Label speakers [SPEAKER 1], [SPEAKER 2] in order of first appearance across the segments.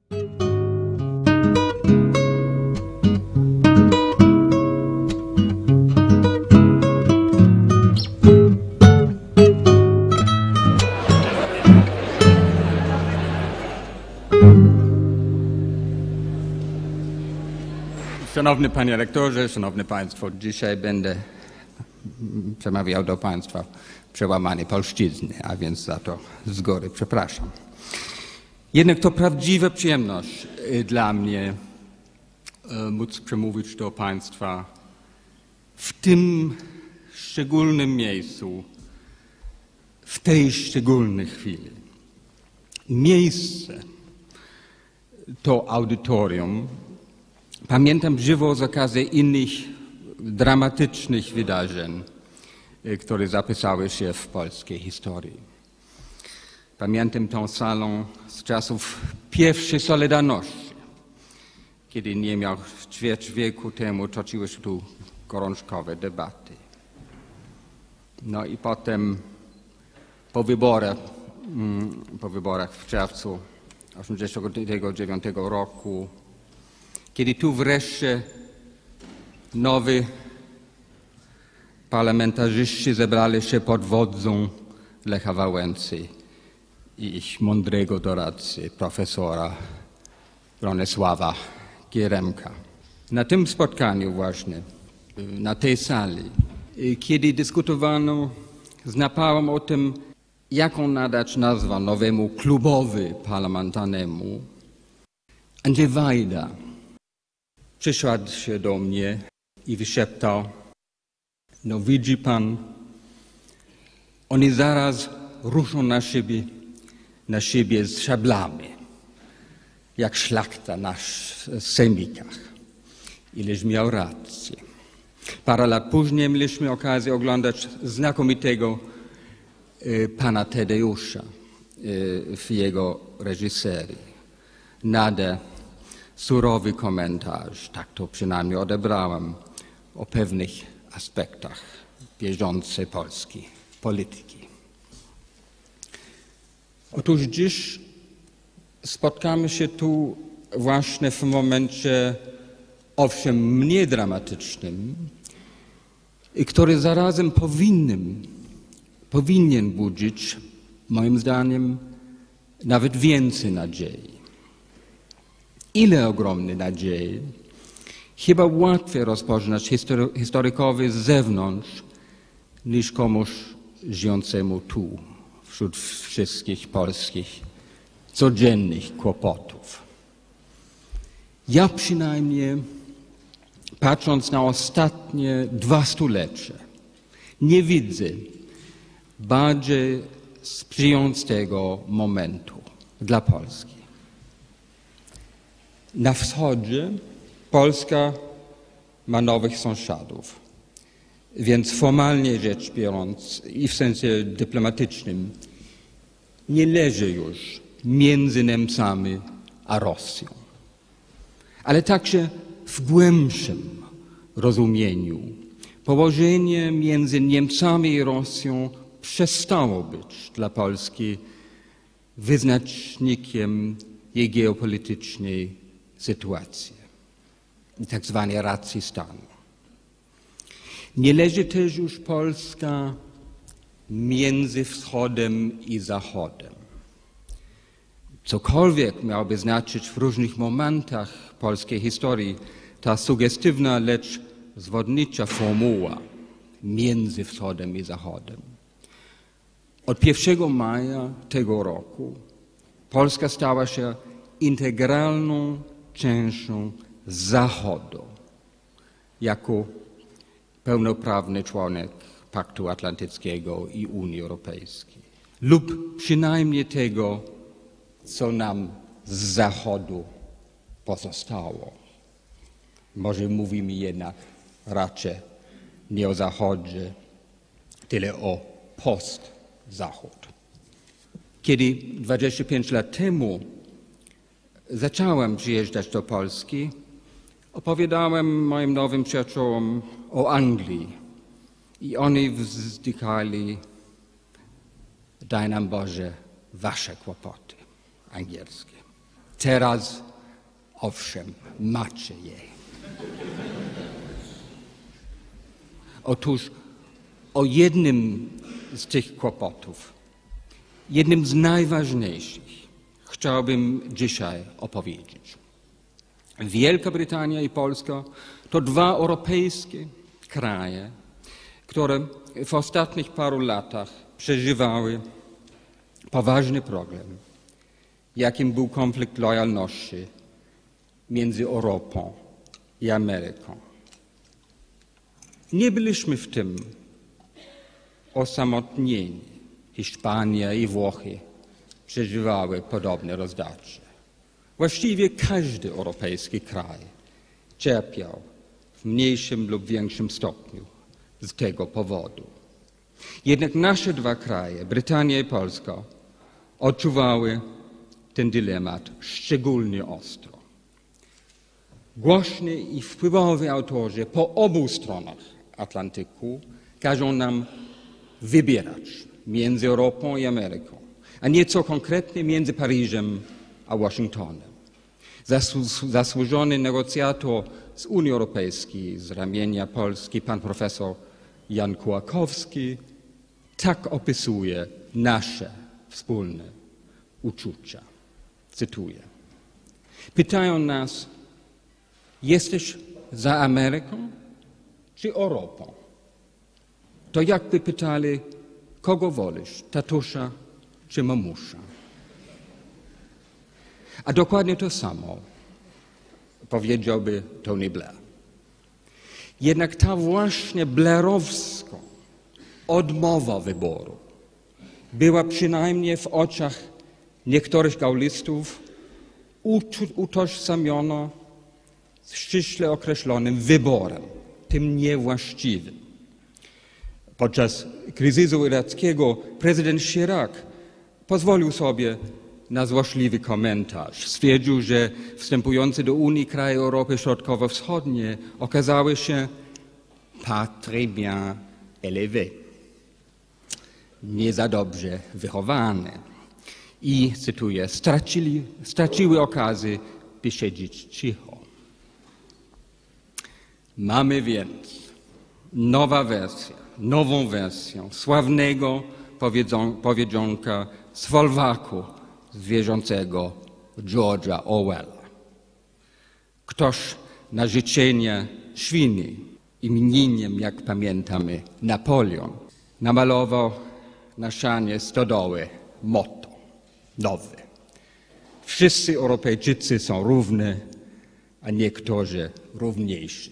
[SPEAKER 1] Szanowny Panie Rektorze, Szanowni Państwo, dzisiaj będę przemawiał do Państwa w przełamanej polszczyzny, a więc za to z góry przepraszam. Jednak to prawdziwa przyjemność dla mnie móc przemówić do Państwa w tym szczególnym miejscu, w tej szczególnej chwili. Miejsce to audytorium. Pamiętam żywo z okazji innych dramatycznych wydarzeń, które zapisały się w polskiej historii. Pamiętam tę salę z czasów pierwszej Solidarności, kiedy niemal ćwierć wieku temu toczyły się tu gorączkowe debaty. No i potem po wyborach w czerwcu 1989 roku, kiedy tu wreszcie nowi parlamentarzyści zebrali się pod wodzą Lecha Wałęsy i ich mądrego doradcy, profesora Bronisława Geremka. Na tym spotkaniu właśnie, na tej sali, kiedy dyskutowano z napałem o tym, jaką nadać nazwę nowemu klubowi parlamentarnemu, Andrzej Wajda przyszedł się do mnie i wyszeptał: no widzi pan, oni zaraz ruszą na siebie z szablami, jak szlachta na sejmikach. Ileż miał rację. Parę lat później mieliśmy okazję oglądać znakomitego pana Tadeusza w jego reżyserii. Nader surowy komentarz, tak to przynajmniej odebrałem, o pewnych aspektach bieżącej polskiej polityki. Otóż dziś spotkamy się tu właśnie w momencie, owszem, mniej dramatycznym, i który zarazem powinien budzić, moim zdaniem, nawet więcej nadziei. Ile ogromnej nadziei, chyba łatwiej rozpoznać historykowi z zewnątrz niż komuś żyjącemu tu, wśród wszystkich polskich codziennych kłopotów. Ja przynajmniej, patrząc na ostatnie 2 stulecia, nie widzę bardziej sprzyjającego momentu dla Polski. Na wschodzie Polska ma nowych sąsiadów, więc formalnie rzecz biorąc i w sensie dyplomatycznym nie leży już między Niemcami a Rosją. Ale także w głębszym rozumieniu położenie między Niemcami i Rosją przestało być dla Polski wyznacznikiem jej geopolitycznej sytuacji, tak zwanej racji stanu. Nie leży też już Polska między Wschodem i Zachodem. Cokolwiek miałoby znaczyć w różnych momentach polskiej historii ta sugestywna, lecz zwodnicza formuła między Wschodem i Zachodem. Od 1 maja tego roku Polska stała się integralną częścią Zachodu jako pełnoprawny członek Paktu Atlantyckiego i Unii Europejskiej. Lub przynajmniej tego, co nam z Zachodu pozostało. Może mówimy jednak raczej nie o Zachodzie, tyle o post-Zachód. Kiedy 25 lat temu zacząłem przyjeżdżać do Polski, opowiadałem moim nowym przyjaciołom o Anglii i oni wzdykali: daj nam Boże wasze kłopoty angielskie. Teraz, owszem, macie je. Otóż o jednym z tych kłopotów, jednym z najważniejszych, chciałbym dzisiaj opowiedzieć. Wielka Brytania i Polska to dwa europejskie kraje, które w ostatnich paru latach przeżywały poważny problem, jakim był konflikt lojalności między Europą i Ameryką. Nie byliśmy w tym osamotnieni. Hiszpania i Włochy przeżywały podobne rozdarcie. Właściwie każdy europejski kraj cierpiał w mniejszym lub większym stopniu z tego powodu. Jednak nasze dwa kraje, Brytania i Polska, odczuwały ten dylemat szczególnie ostro. Głośni i wpływowi autorzy po obu stronach Atlantyku każą nam wybierać między Europą i Ameryką, a nieco konkretnie między Paryżem a Waszyngtonem. Zasłużony negocjator z Unii Europejskiej, z ramienia Polski, pan profesor Jan Kołakowski, tak opisuje nasze wspólne uczucia. Cytuję. Pytają nas, jesteś za Ameryką czy Europą? To jakby pytali, kogo wolisz, tatusza czy mamusza? A dokładnie to samo powiedziałby Tony Blair. Jednak ta właśnie blairowska odmowa wyboru była przynajmniej w oczach niektórych gaulistów utożsamiona z ściśle określonym wyborem, tym niewłaściwym. Podczas kryzysu irackiego prezydent Chirac pozwolił sobie na złośliwy komentarz. Stwierdził, że wstępujące do Unii kraje Europy Środkowo-Wschodniej okazały się pas très bien élevées, nie za dobrze wychowane i, cytuję, straciły okazję, by siedzieć cicho. Mamy więc nową wersję sławnego powiedzonka z folwarku zwierzącego George'a Orwella. Ktoś na życzenie świni imieniem, jak pamiętamy, Napoleon, namalował na ścianie stodoły motto nowe. Wszyscy Europejczycy są równi, a niektórzy równiejsi.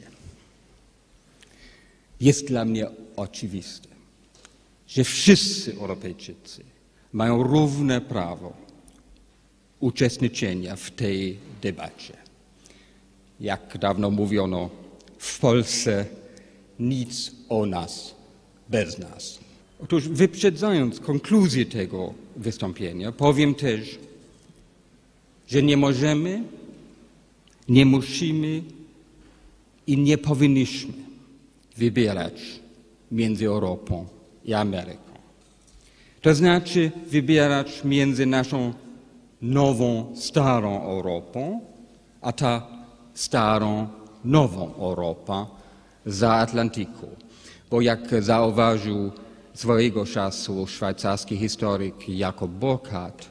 [SPEAKER 1] Jest dla mnie oczywiste, że wszyscy Europejczycy mają równe prawo uczestniczenia w tej debacie. Jak dawno mówiono, w Polsce nic o nas bez nas. Otóż wyprzedzając konkluzję tego wystąpienia, powiem też, że nie możemy, nie musimy i nie powinniśmy wybierać między Europą i Ameryką. To znaczy wybierać między naszą nową, starą Europą, a ta starą, nową Europą za Atlantyku. Bo jak zauważył swojego czasu szwajcarski historyk Jakob Burckhardt,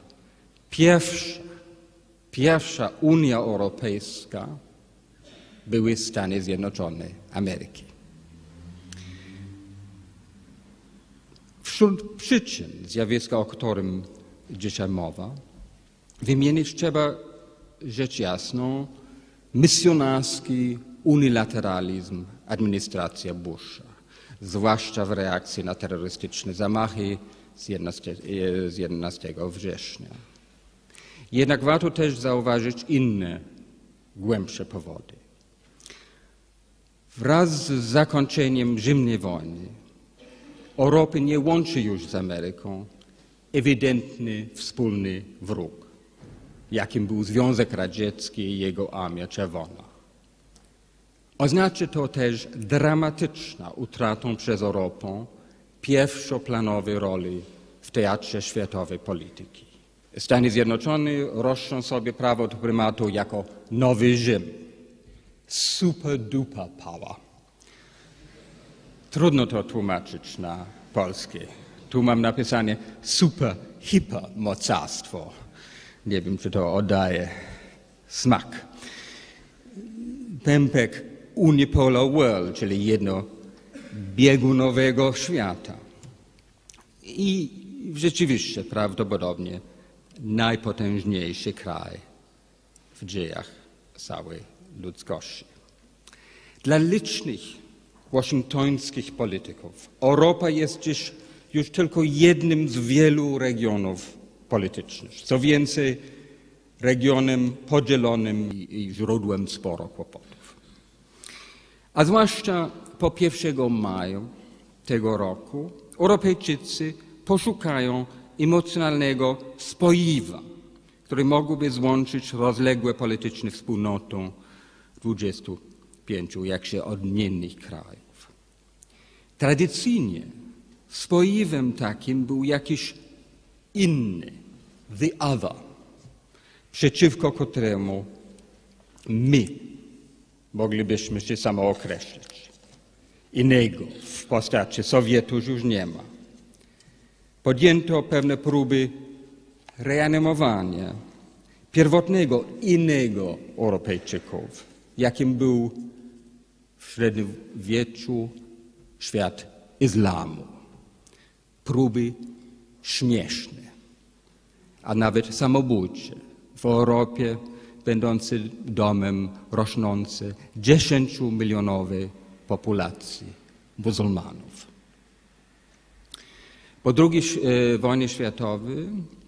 [SPEAKER 1] pierwsza Unia Europejska były Stany Zjednoczone Ameryki. Wśród przyczyn zjawiska, o którym dzisiaj mowa, wymienić trzeba rzecz jasną misjonarski unilateralizm administracji Busha, zwłaszcza w reakcji na terrorystyczne zamachy z 11 września. Jednak warto też zauważyć inne, głębsze powody. Wraz z zakończeniem zimnej wojny Europy nie łączy już z Ameryką ewidentny wspólny wróg, jakim był Związek Radziecki i jego Armia Czerwona. Oznacza to też dramatyczną utratę przez Europę pierwszoplanowej roli w teatrze światowej polityki. Stany Zjednoczone roszczą sobie prawo do prymatu jako nowy Rzym. Super duper power. Trudno to tłumaczyć na polskie. Tu mam napisane super hiper mocarstwo. Nie wiem, czy to oddaje smak. Pępek unipolar world, czyli jednobiegunowego świata. I rzeczywiście prawdopodobnie najpotężniejszy kraj w dziejach całej ludzkości. Dla licznych waszyngtońskich polityków Europa jest dziś już tylko jednym z wielu regionów politycznych. Co więcej, regionem podzielonym i źródłem sporo kłopotów. A zwłaszcza po 1 maja tego roku Europejczycy poszukają emocjonalnego spoiwa, które mogłoby złączyć rozległe polityczne wspólnoty 25 jakże odmiennych krajów. Tradycyjnie spoiwem takim był jakiś inny, the other, przeciwko któremu my moglibyśmy się samookreślić. Innego w postaci Sowietów już nie ma. Podjęto pewne próby reanimowania pierwotnego innego Europejczyków, jakim był w średniowieczu świat islamu. Próby śmieszne, a nawet samobójcze w Europie, będący domem rosnącej 10-milionowej populacji muzułmanów. Po II wojnie światowej,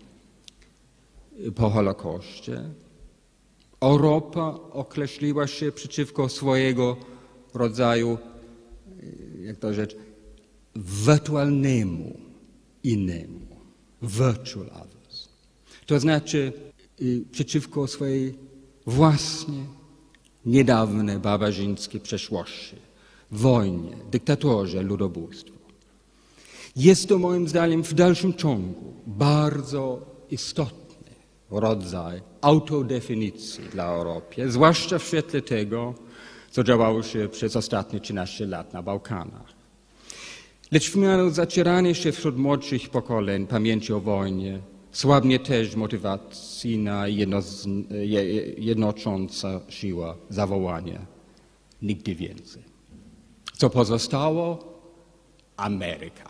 [SPEAKER 1] po Holokauście, Europa określiła się przeciwko swojego rodzaju, jak to rzecz, wirtualnemu innemu, virtual others. To znaczy przeciwko swojej własnej, niedawnej barbarzyńskiej przeszłości, wojnie, dyktaturze, ludobójstwu. Jest to moim zdaniem w dalszym ciągu bardzo istotny rodzaj autodefinicji dla Europy, zwłaszcza w świetle tego, co działo się przez ostatnie 13 lat na Bałkanach. Lecz w miarę zacierania się wśród młodszych pokoleń pamięci o wojnie słabnie też motywacyjna i jednocząca siła zawołania nigdy więcej. Co pozostało? Ameryka.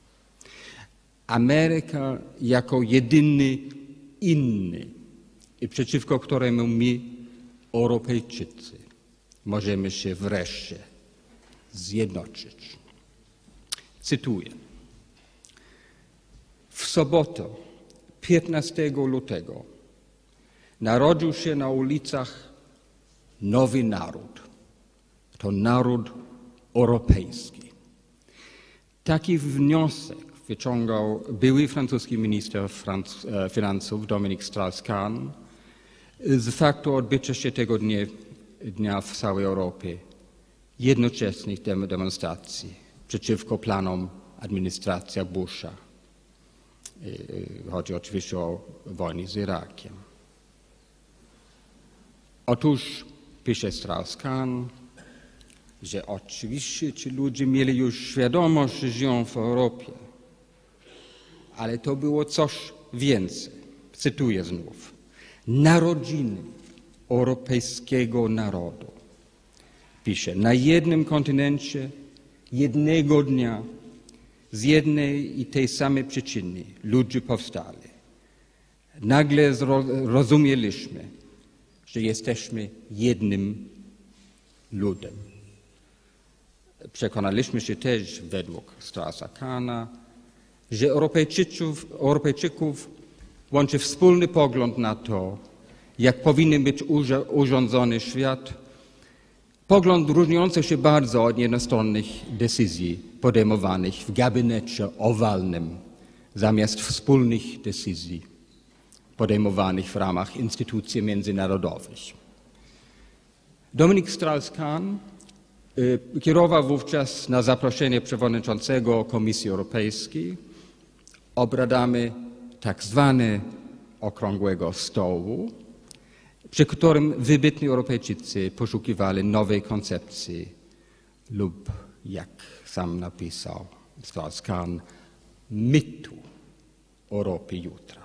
[SPEAKER 1] Ameryka jako jedyny inny i przeciwko któremu my, Europejczycy, możemy się wreszcie zjednoczyć. Cytuję. W sobotę, 15 lutego, narodził się na ulicach nowy naród. To naród europejski. Taki wniosek wyciągał były francuski minister finansów Dominique Strauss-Kahn z faktu odbycia się tego dnia w całej Europie jednoczesnych demonstracji przeciwko planom administracji Busha. Chodzi oczywiście o wojnę z Irakiem. Otóż, pisze Strauss-Kahn, że oczywiście ci ludzie mieli już świadomość, że żyją w Europie, ale to było coś więcej. Cytuję znów. Narodziny europejskiego narodu. Pisze, na jednym kontynencie, jednego dnia, z jednej i tej samej przyczyny ludzie powstali. Nagle zrozumieliśmy, że jesteśmy jednym ludem. Przekonaliśmy się też według Straussa-Kahna, że Europejczyków łączy wspólny pogląd na to, jak powinien być urządzony świat, pogląd różniący się bardzo od jednostronnych decyzji podejmowanych w gabinecie owalnym zamiast wspólnych decyzji podejmowanych w ramach instytucji międzynarodowych. Dominique Strauss-Kahn kierował wówczas na zaproszenie przewodniczącego Komisji Europejskiej obradami tak zwanej okrągłego stołu, przy którym wybitni Europejczycy poszukiwali nowej koncepcji lub, jak sam napisał Strauss-Kahn, mitu Europy jutra.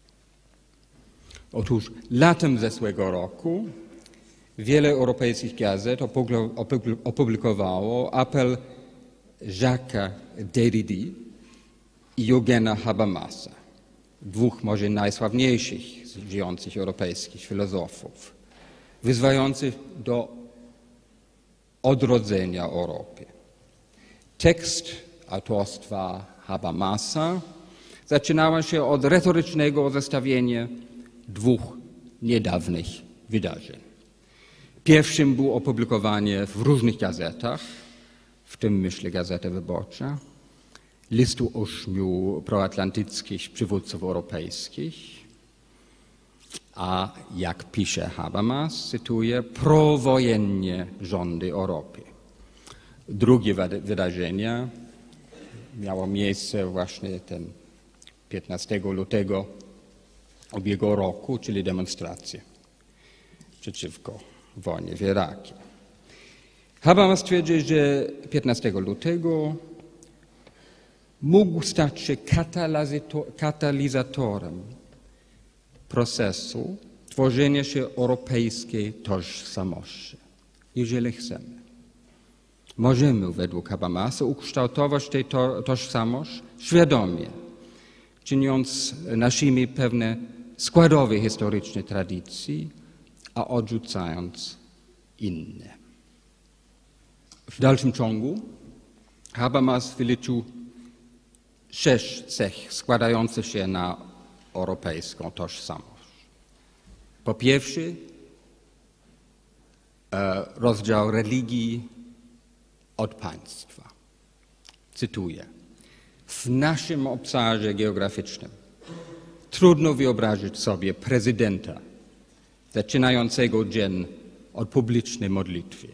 [SPEAKER 1] Otóż latem zeszłego roku wiele europejskich gazet opublikowało apel Jacques'a Derrida i Eugena Habermasa, dwóch może najsławniejszych żyjących europejskich filozofów, wzywających do odrodzenia Europy. Tekst autorstwa Habermasa zaczynał się od retorycznego zestawienia dwóch niedawnych wydarzeń. Pierwszym było opublikowanie w różnych gazetach, w tym myślę Gazeta Wyborcza, listu 8 proatlantyckich przywódców europejskich, a jak pisze Habermas, cytuję, prowojenne rządy Europy. Drugie wydarzenie miało miejsce właśnie ten 15 lutego ubiegłego roku, czyli demonstracje przeciwko wojnie w Iraku. Habermas twierdzi, że 15 lutego mógł stać się katalizatorem procesu tworzenia się europejskiej tożsamości. Jeżeli chcemy, możemy według Habermasa ukształtować tę tożsamość świadomie, czyniąc naszymi pewne składowe historyczne tradycji, a odrzucając inne. W dalszym ciągu Habermas wyliczył 6 cech składających się na europejską tożsamość. Po pierwsze, rozdział religii od państwa. Cytuję. W naszym obszarze geograficznym trudno wyobrazić sobie prezydenta zaczynającego dzień od publicznej modlitwy.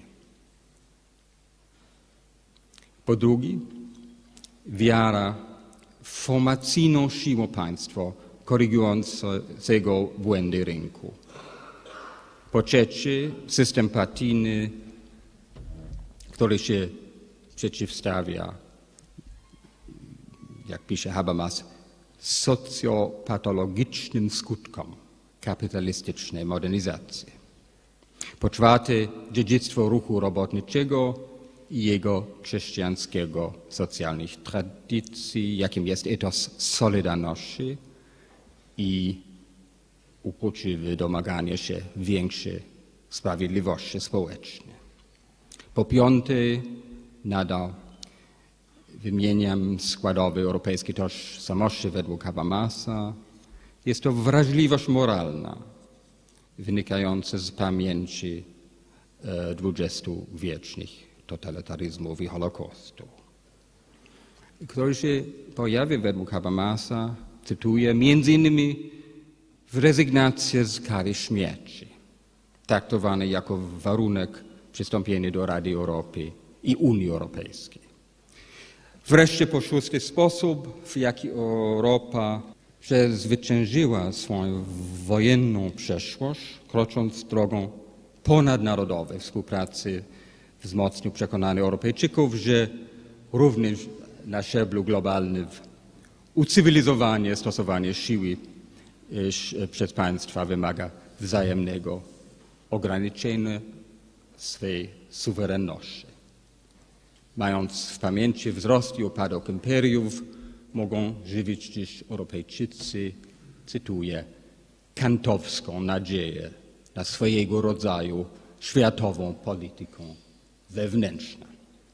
[SPEAKER 1] Po drugie, wiara w formacyjną siłę państwa korygującego błędy rynku. Po trzecie, system partyjny, który się przeciwstawia, jak pisze Habermas, socjopatologicznym skutkom kapitalistycznej modernizacji. Po czwarte, dziedzictwo ruchu robotniczego i jego chrześcijańskiego socjalnych tradycji, jakim jest etos solidarności i uporczywe domaganie się większej sprawiedliwości społecznej. Po piąte, nadal wymieniam składowe europejskiej tożsamości według Habermasa. Jest to wrażliwość moralna wynikająca z pamięci 20-wiecznych totalitaryzmów i Holokaustu, który się pojawia według Habermasa, cytuję, między innymi w rezygnacji z kary śmierci, traktowanej jako warunek przystąpienia do Rady Europy i Unii Europejskiej. Wreszcie po szósty, sposób, w jaki Europa przezwyciężyła swoją wojenną przeszłość, krocząc drogą ponadnarodowej współpracy, wzmocnił przekonanie Europejczyków, że również na szczeblu globalnym ucywilizowanie, stosowanie siły przez państwa wymaga wzajemnego ograniczenia swej suwerenności. Mając w pamięci wzrost i upadek imperiów, mogą żywić dziś Europejczycy, cytuję, kantowską nadzieję na swojego rodzaju światową politykę wewnętrzną.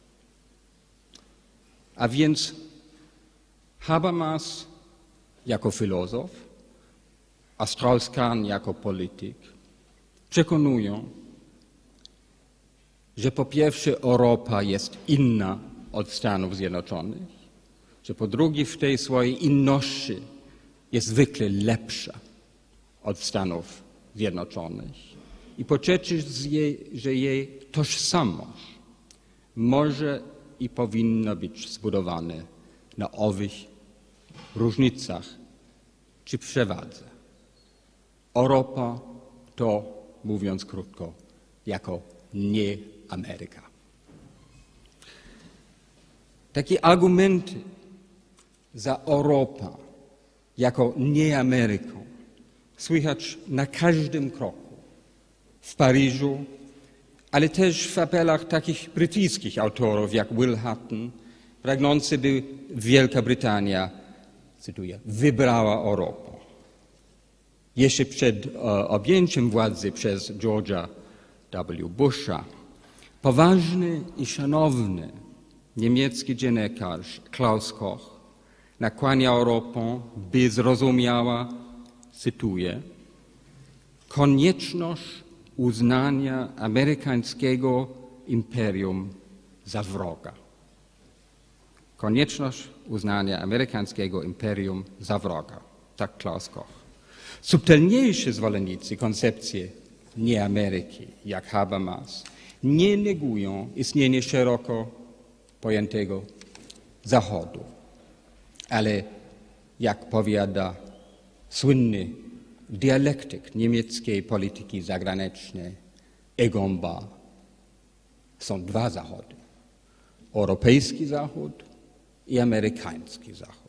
[SPEAKER 1] A więc Habermas jako filozof, a Strauss-Kahn jako polityk przekonują, że po pierwsze Europa jest inna od Stanów Zjednoczonych, że po drugie w tej swojej inności jest zwykle lepsza od Stanów Zjednoczonych i po trzecie, że jej tożsamość może i powinna być zbudowana na owych różnicach czy przewadze Europa to, mówiąc krótko, jako nie Ameryka. Takie argumenty za Europę jako nie Ameryką słychać na każdym kroku. W Paryżu, ale też w apelach takich brytyjskich autorów jak Will Hutton, pragnący, by Wielka Brytania, cytuję, wybrała Europę. Jeszcze przed objęciem władzy przez George'a W. Busha poważny i szanowny niemiecki dziennikarz Klaus Koch nakłania Europę, by zrozumiała, cytuję, konieczność uznania amerykańskiego imperium za wroga. Konieczność uznania amerykańskiego imperium za wroga. Tak Klaus Koch. Subtelniejsi zwolennicy koncepcji nie Ameryki, jak Habermas, nie negują istnienie szeroko pojętego Zachodu. Ale jak powiada słynny dialektyk niemieckiej polityki zagranicznej Egon Bahr, są dwa Zachody. Europejski Zachód i amerykański Zachód.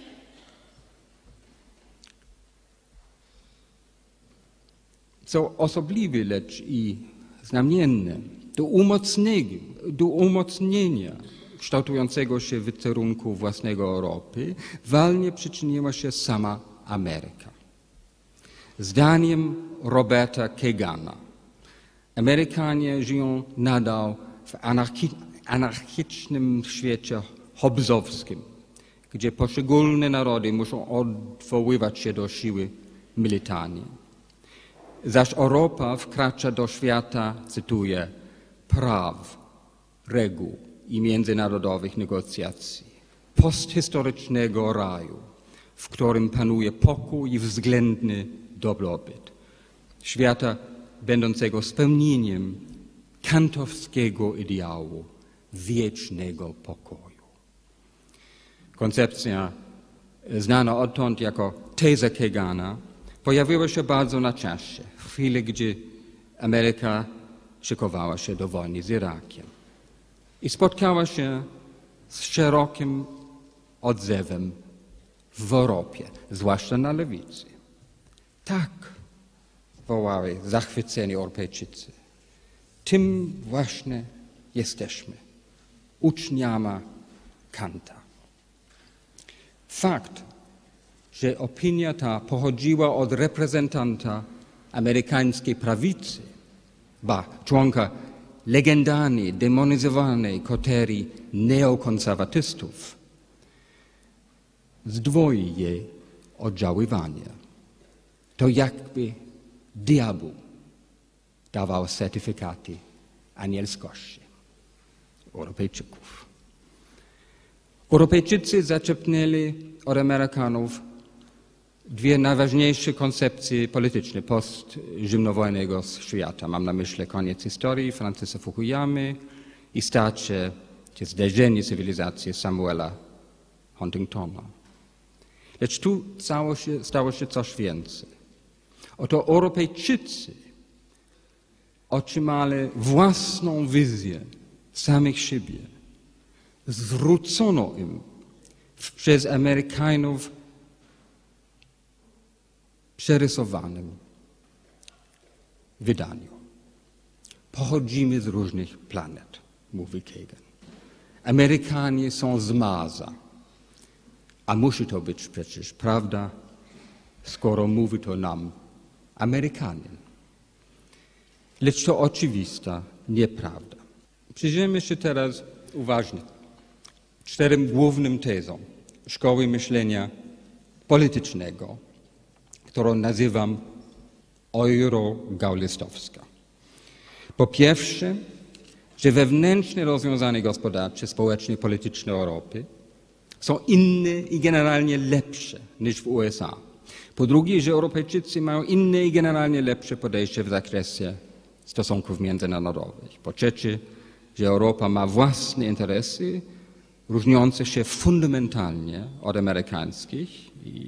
[SPEAKER 1] Co osobliwe, lecz i znamienne, do umocnienia kształtującego się wizerunku własnego Europy walnie przyczyniła się sama Ameryka. Zdaniem Roberta Kagan'a Amerykanie żyją nadal w anarchicznym świecie hobbesowskim, gdzie poszczególne narody muszą odwoływać się do siły militarnej. Zaś Europa wkracza do świata, cytuję, praw, reguł i międzynarodowych negocjacji, posthistorycznego raju, w którym panuje pokój i względny dobrobyt, świata będącego spełnieniem kantowskiego ideału wiecznego pokoju. Koncepcja znana odtąd jako teza Kagana pojawiła się bardzo na czasie, w chwili, gdy Ameryka szykowała się do wojny z Irakiem i spotkała się z szerokim odzewem w Europie, zwłaszcza na lewicy. Tak, wołali zachwyceni Europejczycy. Tym właśnie jesteśmy, uczniami Kanta. Fakt, że opinia ta pochodziła od reprezentanta amerykańskiej prawicy, członka legendarnej, demonizowanej koterii neokonserwatystów, zdwoi jej oddziaływanie. To jakby diabeł dawał certyfikaty anielskości Europejczyków. Europejczycy zaczerpnęli od Amerykanów dwie najważniejsze koncepcje polityczne postzimnowojennego świata. Mam na myśli koniec historii Francisa Fukuyamy i starcie, czy zderzenie cywilizacji Samuela Huntingtona. Lecz tu stało się coś więcej. Oto Europejczycy otrzymali własną wizję samych siebie. Zwrócono im przez Amerykanów przerysowanym wydaniu. Pochodzimy z różnych planet, mówi Kagan. Amerykanie są z Marsa, a musi to być przecież prawda, skoro mówi to nam Amerykanin. Lecz to oczywista nieprawda. Przyjrzyjmy się teraz uważnie 4 głównym tezom szkoły myślenia politycznego, którą nazywam euro-gaulistowska. Po pierwsze, że wewnętrzne rozwiązania gospodarcze, społeczne i polityczne Europy są inne i generalnie lepsze niż w USA. Po drugie, że Europejczycy mają inne i generalnie lepsze podejście w zakresie stosunków międzynarodowych. Po trzecie, że Europa ma własne interesy różniące się fundamentalnie od amerykańskich i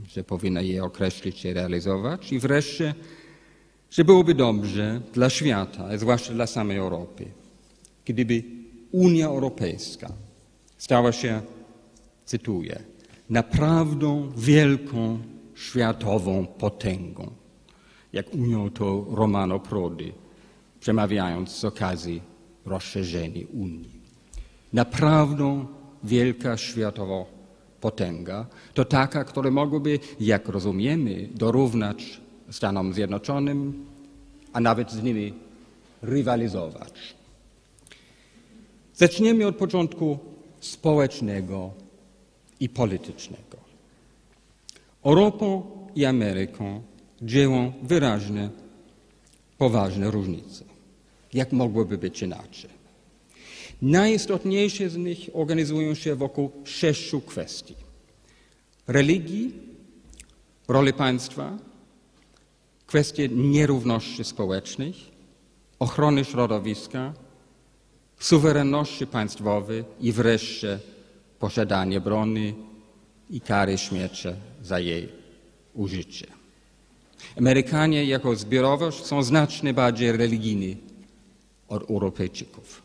[SPEAKER 1] że powinna je określić i realizować. I wreszcie, że byłoby dobrze dla świata, a zwłaszcza dla samej Europy, gdyby Unia Europejska stała się, cytuję, naprawdę wielką światową potęgą, jak ujął to Romano Prodi, przemawiając z okazji rozszerzenia Unii. Naprawdę wielka światowa potęga to taka, która mogłaby, jak rozumiemy, dorównać Stanom Zjednoczonym, a nawet z nimi rywalizować. Zaczniemy od początku społecznego i politycznego. Europą i Ameryką dzielą wyraźne, poważne różnice. Jak mogłoby być inaczej? Najistotniejsze z nich organizują się wokół 6 kwestii: religii, roli państwa, kwestie nierówności społecznych, ochrony środowiska, suwerenności państwowej i wreszcie posiadanie broni i kary śmierci za jej użycie. Amerykanie jako zbiorowość są znacznie bardziej religijni od Europejczyków.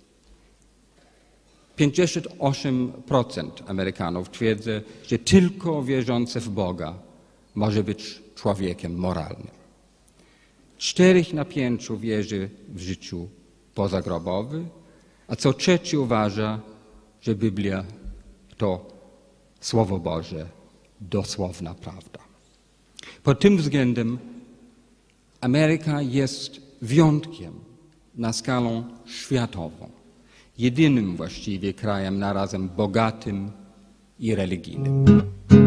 [SPEAKER 1] 58% Amerykanów twierdzi, że tylko wierzący w Boga może być człowiekiem moralnym. 4 na 5 wierzy w życiu pozagrobowe, a co trzeci uważa, że Biblia to Słowo Boże, dosłowna prawda. Pod tym względem Ameryka jest wyjątkiem na skalę światową, jedynym właściwie krajem narazem bogatym i religijnym.